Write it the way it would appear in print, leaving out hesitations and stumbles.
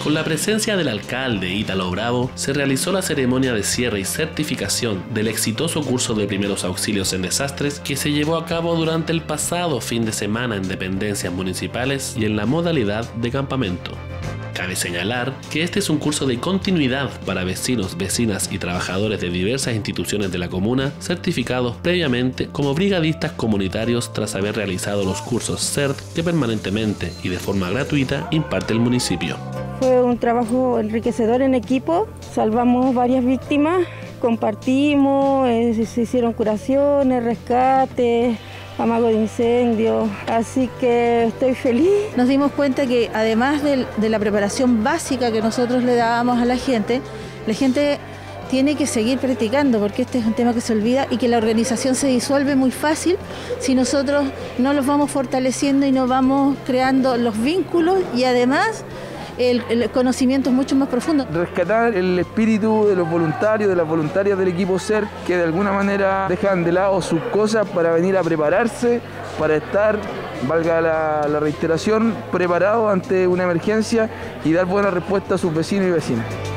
Con la presencia del alcalde Ítalo Bravo, se realizó la ceremonia de cierre y certificación del exitoso curso de primeros auxilios en desastres que se llevó a cabo durante el pasado fin de semana en dependencias municipales y en la modalidad de campamento. Cabe señalar que este es un curso de continuidad para vecinos, vecinas y trabajadores de diversas instituciones de la comuna certificados previamente como brigadistas comunitarios tras haber realizado los cursos CERT que permanentemente y de forma gratuita imparte el municipio. Fue un trabajo enriquecedor en equipo, salvamos varias víctimas, compartimos, se hicieron curaciones, rescates, amago de incendio, así que estoy feliz. Nos dimos cuenta que además de la preparación básica que nosotros le dábamos a la gente tiene que seguir practicando porque este es un tema que se olvida y que la organización se disuelve muy fácil si nosotros no los vamos fortaleciendo y no vamos creando los vínculos y además el conocimiento es mucho más profundo. Rescatar el espíritu de los voluntarios, de las voluntarias del equipo CER, que de alguna manera dejan de lado sus cosas para venir a prepararse, para estar, valga la reiteración, preparados ante una emergencia y dar buena respuesta a sus vecinos y vecinas.